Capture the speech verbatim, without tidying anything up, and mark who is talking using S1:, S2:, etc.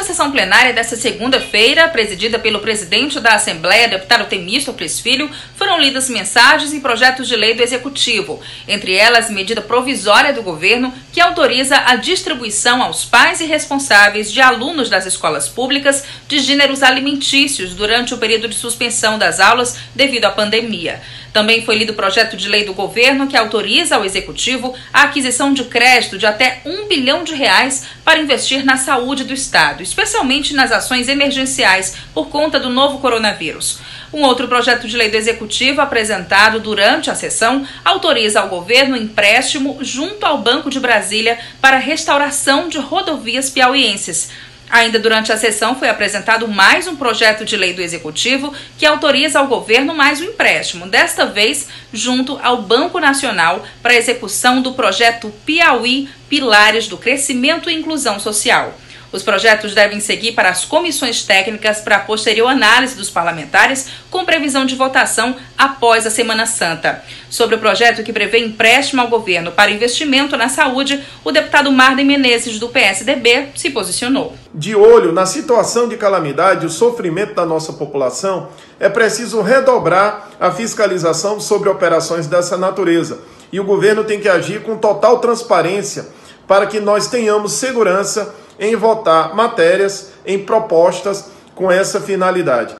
S1: a sessão plenária desta segunda-feira, presidida pelo presidente da Assembleia, deputado Temístocles Filho, foram lidas mensagens e projetos de lei do Executivo, entre elas medida provisória do governo que autoriza a distribuição aos pais e responsáveis de alunos das escolas públicas de gêneros alimentícios durante o período de suspensão das aulas devido à pandemia. Também foi lido o projeto de lei do governo que autoriza ao Executivo a aquisição de crédito de até um bilhão de reais para investir na saúde do Estado, especialmente nas ações emergenciais por conta do novo coronavírus. Um outro projeto de lei do Executivo apresentado durante a sessão autoriza ao governo empréstimo junto ao Banco de Brasília para restauração de rodovias piauienses. Ainda durante a sessão foi apresentado mais um projeto de lei do Executivo que autoriza ao governo mais um empréstimo, desta vez junto ao Banco Nacional para a execução do projeto Piauí Pilares do Crescimento e Inclusão Social. Os projetos devem seguir para as comissões técnicas para a posterior análise dos parlamentares, com previsão de votação após a Semana Santa. Sobre o projeto que prevê empréstimo ao governo para investimento na saúde, o deputado Marden Menezes, do P S D B, se posicionou.
S2: De olho na situação de calamidade e o sofrimento da nossa população, é preciso redobrar a fiscalização sobre operações dessa natureza. E o governo tem que agir com total transparência para que nós tenhamos segurança em votar matérias, em propostas com essa finalidade.